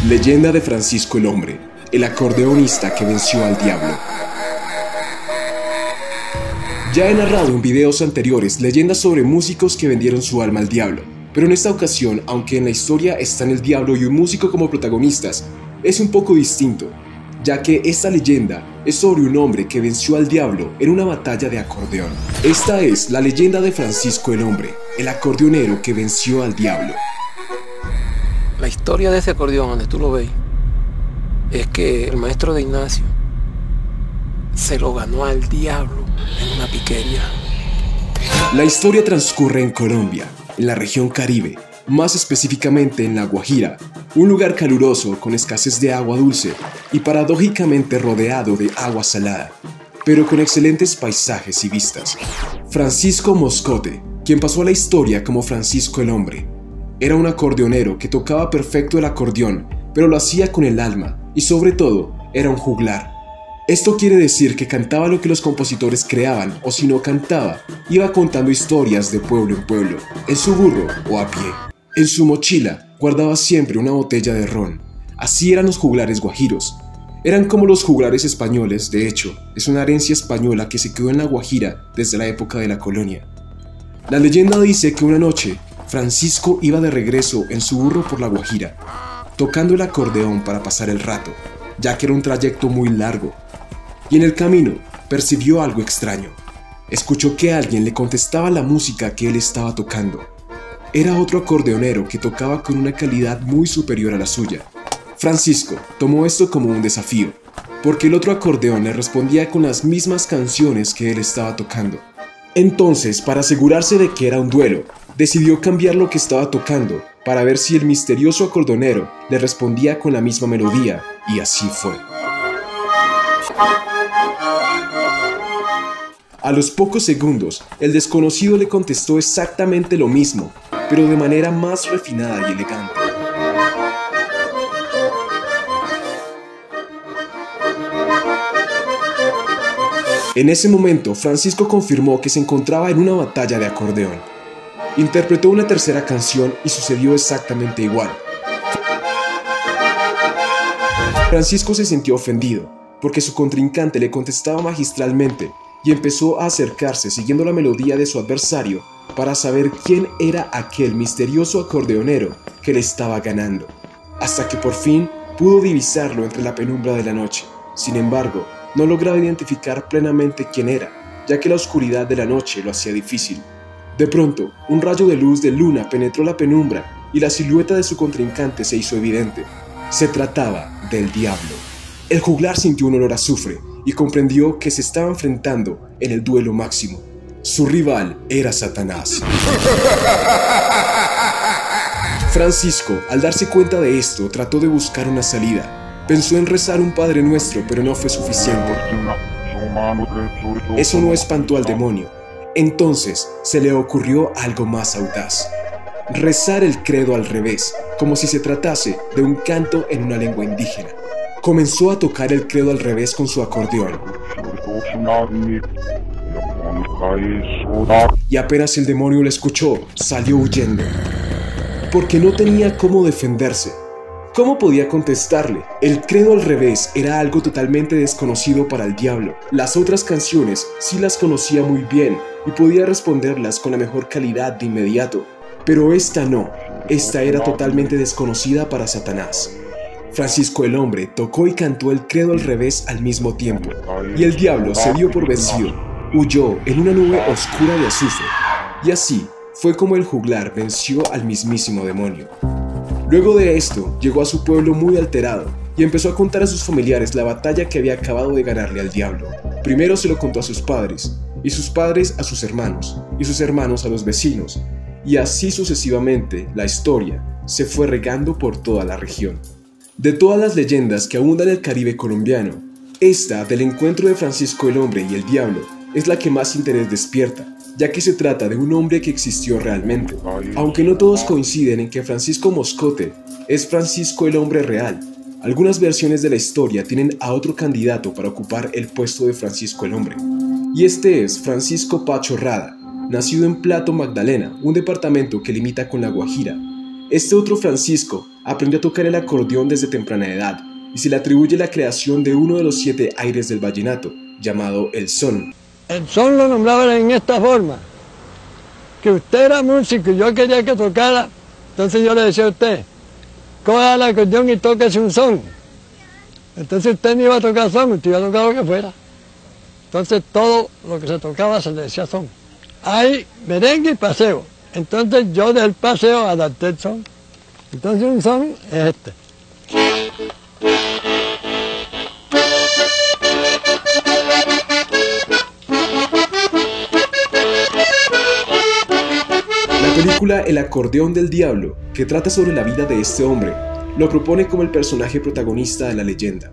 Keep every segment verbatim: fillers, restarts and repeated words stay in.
Leyenda de Francisco el Hombre, el acordeonista que venció al diablo. Ya he narrado en videos anteriores leyendas sobre músicos que vendieron su alma al diablo, pero en esta ocasión, aunque en la historia están el diablo y un músico como protagonistas, es un poco distinto, ya que esta leyenda es sobre un hombre que venció al diablo en una batalla de acordeón. Esta es la leyenda de Francisco el Hombre, el acordeonero que venció al diablo. La historia de ese acordeón, donde tú lo ves, es que el maestro de Ignacio se lo ganó al diablo en una piquería. La historia transcurre en Colombia, en la región Caribe, más específicamente en La Guajira, un lugar caluroso con escasez de agua dulce y paradójicamente rodeado de agua salada, pero con excelentes paisajes y vistas. Francisco Moscote, quien pasó a la historia como Francisco el Hombre, era un acordeonero que tocaba perfecto el acordeón, pero lo hacía con el alma y sobre todo era un juglar. Esto quiere decir que cantaba lo que los compositores creaban, o si no cantaba, iba contando historias de pueblo en pueblo, en su burro o a pie. En su mochila guardaba siempre una botella de ron. Así eran los juglares guajiros. Eran como los juglares españoles, de hecho, es una herencia española que se quedó en La Guajira desde la época de la colonia. La leyenda dice que una noche, Francisco iba de regreso en su burro por La Guajira, tocando el acordeón para pasar el rato, ya que era un trayecto muy largo. Y en el camino percibió algo extraño. Escuchó que alguien le contestaba la música que él estaba tocando. Era otro acordeonero que tocaba con una calidad muy superior a la suya. Francisco tomó esto como un desafío, porque el otro acordeón le respondía con las mismas canciones que él estaba tocando. Entonces, para asegurarse de que era un duelo, decidió cambiar lo que estaba tocando para ver si el misterioso acordeonero le respondía con la misma melodía, y así fue. A los pocos segundos, el desconocido le contestó exactamente lo mismo, pero de manera más refinada y elegante. En ese momento, Francisco confirmó que se encontraba en una batalla de acordeón. Interpretó una tercera canción y sucedió exactamente igual. Francisco se sintió ofendido, porque su contrincante le contestaba magistralmente y empezó a acercarse siguiendo la melodía de su adversario para saber quién era aquel misterioso acordeonero que le estaba ganando, hasta que por fin pudo divisarlo entre la penumbra de la noche. Sin embargo, no lograba identificar plenamente quién era, ya que la oscuridad de la noche lo hacía difícil. De pronto, un rayo de luz de luna penetró la penumbra y la silueta de su contrincante se hizo evidente. Se trataba del diablo. El juglar sintió un olor a azufre y comprendió que se estaba enfrentando en el duelo máximo. Su rival era Satanás. Francisco, al darse cuenta de esto, trató de buscar una salida. Pensó en rezar un Padre Nuestro, pero no fue suficiente. Eso no espantó al demonio. Entonces se le ocurrió algo más audaz: rezar el credo al revés, como si se tratase de un canto en una lengua indígena. Comenzó a tocar el credo al revés con su acordeón. Y apenas el demonio lo escuchó, salió huyendo, porque no tenía cómo defenderse. ¿Cómo podía contestarle? El credo al revés era algo totalmente desconocido para el diablo. Las otras canciones sí las conocía muy bien y podía responderlas con la mejor calidad de inmediato, pero esta no. Esta era totalmente desconocida para Satanás. Francisco el Hombre tocó y cantó el credo al revés al mismo tiempo, y el diablo se dio por vencido, huyó en una nube oscura de azufre, y así fue como el juglar venció al mismísimo demonio. Luego de esto, llegó a su pueblo muy alterado, y empezó a contar a sus familiares la batalla que había acabado de ganarle al diablo. Primero se lo contó a sus padres, y sus padres a sus hermanos, y sus hermanos a los vecinos, y así sucesivamente la historia se fue regando por toda la región. De todas las leyendas que abundan en el Caribe colombiano, esta del encuentro de Francisco el Hombre y el diablo es la que más interés despierta, ya que se trata de un hombre que existió realmente. Aunque no todos coinciden en que Francisco Moscote es Francisco el Hombre real, algunas versiones de la historia tienen a otro candidato para ocupar el puesto de Francisco el Hombre, y este es Francisco Pacho Rada, nacido en Plato, Magdalena, un departamento que limita con La Guajira. Este otro Francisco aprendió a tocar el acordeón desde temprana edad y se le atribuye la creación de uno de los siete aires del vallenato, llamado el son. El son lo nombraban en esta forma, que usted era músico y yo quería que tocara, entonces yo le decía a usted, coja el acordeón y tóquese un son. Entonces usted no iba a tocar son, usted iba a tocar lo que fuera. Entonces todo lo que se tocaba se le decía son. Hay merengue y paseo. Entonces yo del paseo adapté el son. Entonces un son es este. La película El acordeón del diablo, que trata sobre la vida de este hombre, lo propone como el personaje protagonista de la leyenda.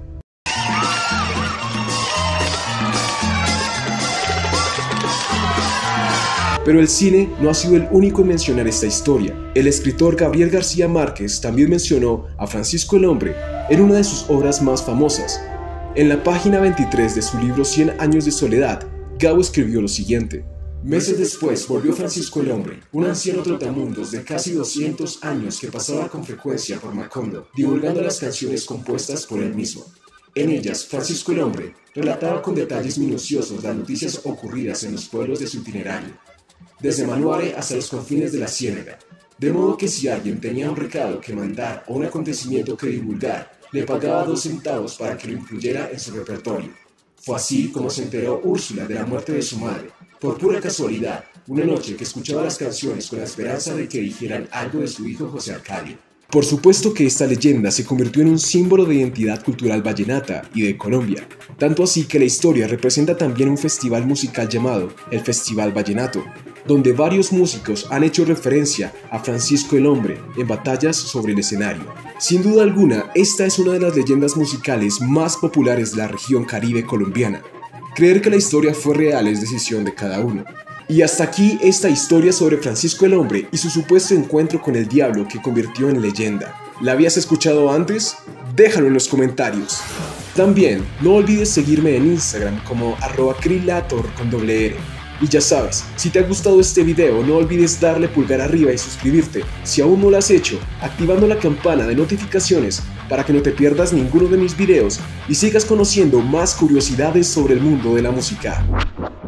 Pero el cine no ha sido el único en mencionar esta historia. El escritor Gabriel García Márquez también mencionó a Francisco el Hombre en una de sus obras más famosas. En la página veintitrés de su libro Cien años de soledad, Gabo escribió lo siguiente: meses después volvió Francisco el Hombre, un anciano trotamundos de casi doscientos años que pasaba con frecuencia por Macondo, divulgando las canciones compuestas por él mismo. En ellas, Francisco el Hombre relataba con detalles minuciosos las noticias ocurridas en los pueblos de su itinerario, desde Manuare hasta los confines de la Ciénaga, de modo que si alguien tenía un recado que mandar o un acontecimiento que divulgar, le pagaba dos centavos para que lo incluyera en su repertorio. Fue así como se enteró Úrsula de la muerte de su madre, por pura casualidad, una noche que escuchaba las canciones con la esperanza de que dijeran algo de su hijo José Arcadio. Por supuesto que esta leyenda se convirtió en un símbolo de identidad cultural vallenata y de Colombia, tanto así que la historia representa también un festival musical llamado el Festival Vallenato, donde varios músicos han hecho referencia a Francisco el Hombre en batallas sobre el escenario. Sin duda alguna, esta es una de las leyendas musicales más populares de la región caribe colombiana. Creer que la historia fue real es decisión de cada uno. Y hasta aquí esta historia sobre Francisco el Hombre y su supuesto encuentro con el diablo que convirtió en leyenda. ¿La habías escuchado antes? Déjalo en los comentarios. También no olvides seguirme en Instagram como arroba krilator con doble R. Y ya sabes, si te ha gustado este video no olvides darle pulgar arriba y suscribirte si aún no lo has hecho, activando la campana de notificaciones para que no te pierdas ninguno de mis videos y sigas conociendo más curiosidades sobre el mundo de la música.